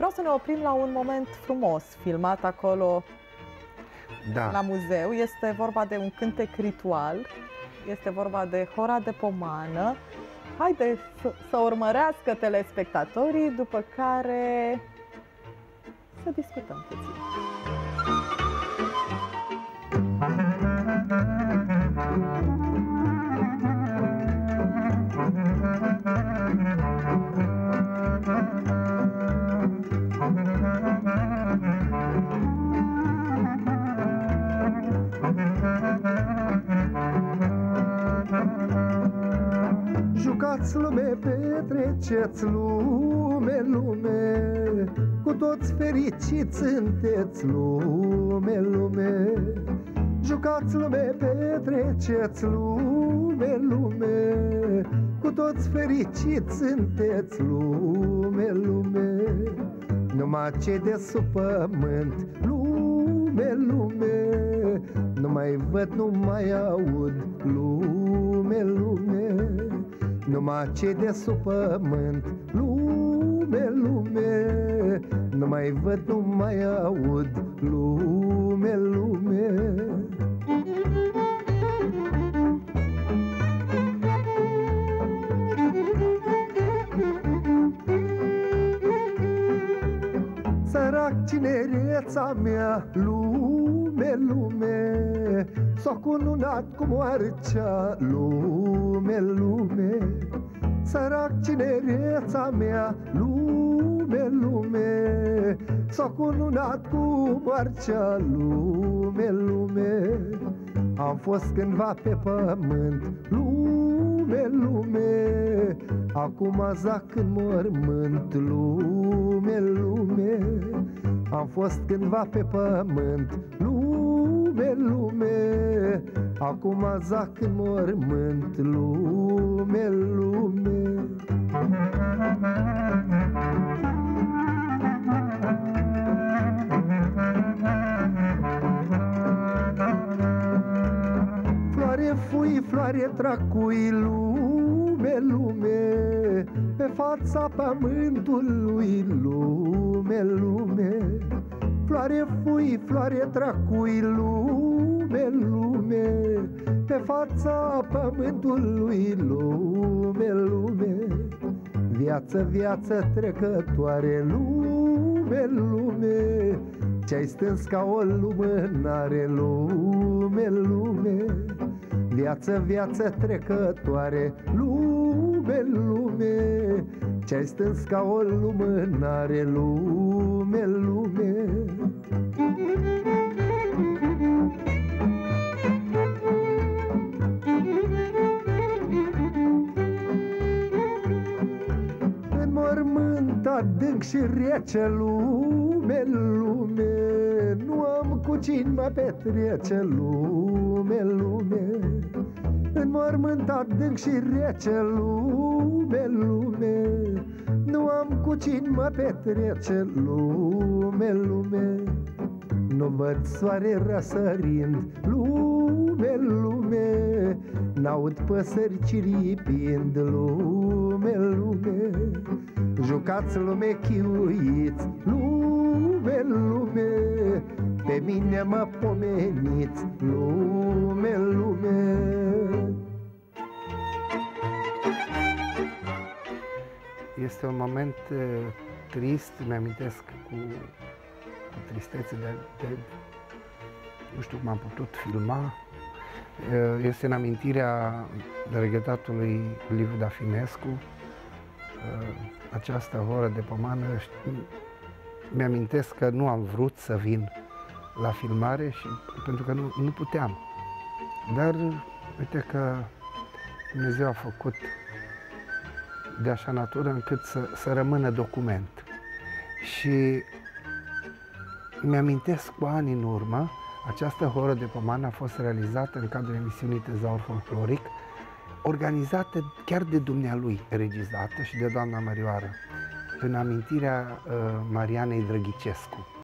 Vreau să ne oprim la un moment frumos, filmat acolo la muzeu. Este vorba de un cântec ritual, este vorba de Hora de Pomană. Haideți să urmărească telespectatorii, după care să discutăm puțin. Jucați lume, petreceți lume, lume, cu toți fericiți sunteți lume, lume. Jucați lume, petreceți lume, lume, cu toți fericiți sunteți lume, lume. Numai cei de sub pământ, lume, lume, nu mai văd, nu mai aud, lume, lume. Numai cei de sub pământ, lume, lume, nu mai văd, nu mai aud, lume, lume. Sărac cinereța mea, lume, lume, s-o cununat cu moarcea, lume, lume. Sărac cinereța mea, lume, lume, s-o cununat cu moarcea, lume, lume. Am fost cândva pe pământ, lume, lume, acum zac în mormânt, lume, lume. Am fost cândva pe pământ, lume, lume, acum zac în mormânt, lume, lume. Floare fui, floare tracui, lume, lume, pe fața pământului, lume, lume. Floare fui, floare tracui, lume, lume, pe fața pământului, lume, lume. Viață, viață trecătoare, lume, lume, ce-ai stâns ca o lumânare, lume, lume. Viață, viață trecătoare, lume, lume, ce-ai stâns ca o lumânare, lume, lume. În mormânt adânc și rece, lume, lume, nu am cu cine mă petrece, lume, lume. În mormânt adânc și rece, lume, lume, nu am cu cine mă petrece, lume, lume. Nu văd soare răsărind, lume, lume, n-aud păsări ciripind, lume, lume. Jucați lume, chiuiți, lume, lume, pe mine mă pomeniți, lume, lume. Este un moment trist, îmi amintesc cu tristețe de nu știu cum am putut filma. Este în amintirea regretatului Liviu Dafinescu, această Horă de Pomană. Mi-amintesc că nu am vrut să vin la filmare și pentru că nu puteam. Dar uite că Dumnezeu a făcut de așa natură încât să rămână document. Și mi-amintesc cu ani în urmă, această Horă de Pomană a fost realizată în cadrul emisiunii Tezaur Folcloric, organizată chiar de dumnealui, regizată și de doamna Mărioară, în amintirea Marianei Drăghicescu.